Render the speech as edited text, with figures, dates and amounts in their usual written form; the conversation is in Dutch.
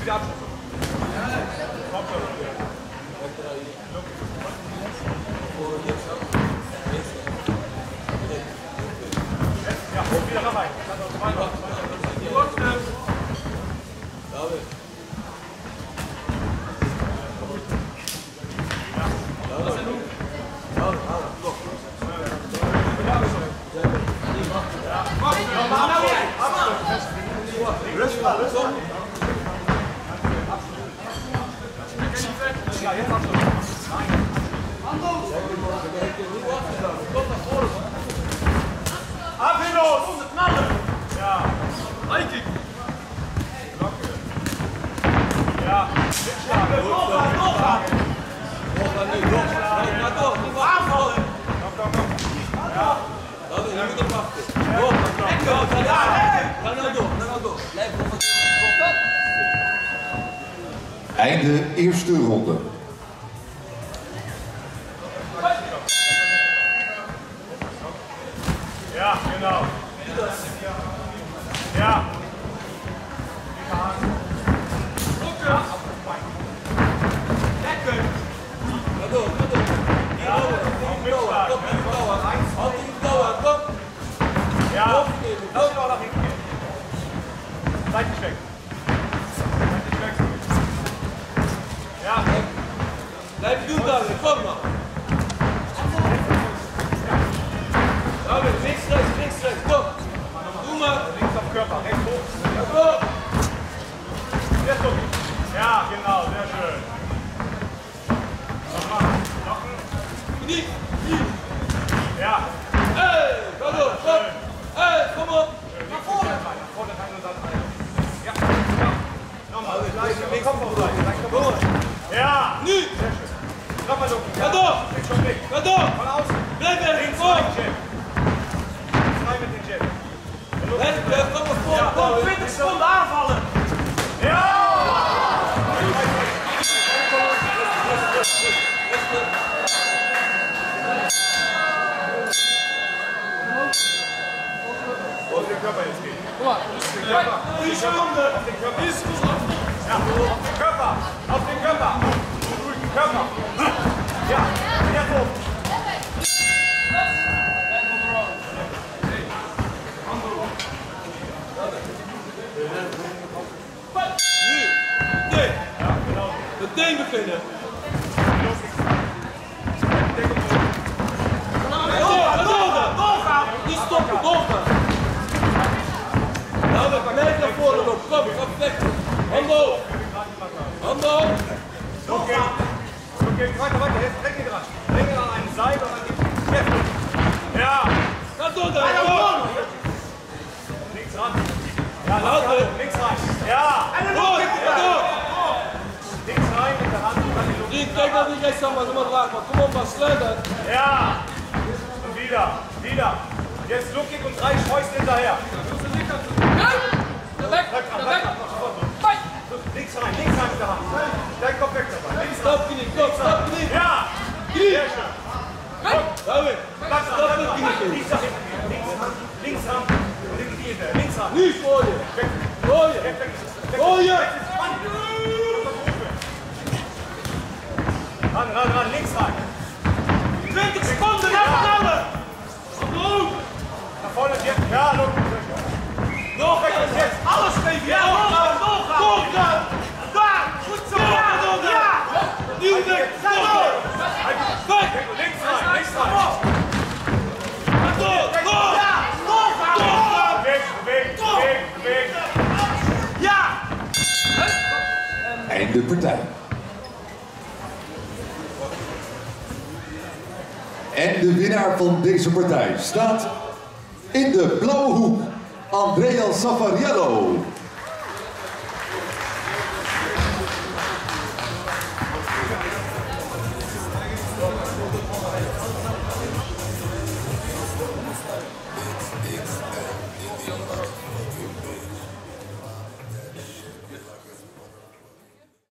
die Abschlüsse. Ja, wieder rein. Ja, jetzt Abschluss. Abhillos! Ja. Einkig! Glocke. Ja. Einde eerste ronde. Ja, genau. Ja. Ja, lass ihn auch nach hinten gehen. Seitlich weg. Seitlich weg. Ja. Bleib du da, komm mal. David, links, rechts, komm. Du mal. Links auf Körper, rechts hoch. Jetzt so. Ja, genau, sehr schön. Nochmal. Knochen. Ja. Hey, komm. Hey, komm mal. Nach vorne rein und dann rein. Ja. Ja. Nochmal. Gleich. Kopf auf Seite. Ja. Nu. Sehr schön. Nochmal so. Ga door. Schon weg. Ga door. Von außen. Blijf er. Links Kom. rein, Jab. Links rein mit dem Jab. Kom maar voor. Ja, Kom. 20 seconden aanvallen. Ja. Auf den Körper jetzt gehen. Auf den Körper. Auf den Körper. Ja, auf den Körper. Auf den Körper. Ruhigen Körper. Ja, ja so. Nu. Nee. Meteen beginnen. Doorgaan. Niet stoppen, doorgaan. Nou, we blijven naar voren lopen. Kom, ga vechten. Handen hoog. Handen hoog. Okay. Okay, weiter. Jetzt Ringe dran. Ringe an einem Seil und dann geht's. Ja. Ga door daar. Links ran. Ja, links rein. Ja. Door. Links rein mit der Hand und dann die Luft. Vriend, kijk dat niet rechts aan, maar doe maar laag. Kom op, maar sluit dat. Ja. Und wieder. Jetzt Lookkick und 3 Scheußen hinterher. Links rein mit der Hand. Dein Kopf weg dabei. Links rein. Stap knie, kom, stap knie. Ja. Knie. Sehr schön. David. Bleib Stap dran. met knie. Links nach hinten. Links ran. Und den Knie hinterher. Links ran. Nu voor je. Weg. Voor je. Weg. Voor je. Ran, links rein. 20 seconden, naar knallen. Omhoog. Nach vorne, jetzt. Ja, look. Nog Jetzt. alles geven. Ja, doorgaan. Daar. Goed zo. Ja. Nieuw weg. Door. Weg. Links rein. Door. Ja. Doorgaan. Weg. Ja. Einde partij. En de winnaar van deze partij staat in de blauwe hoek, Andrea Safariello.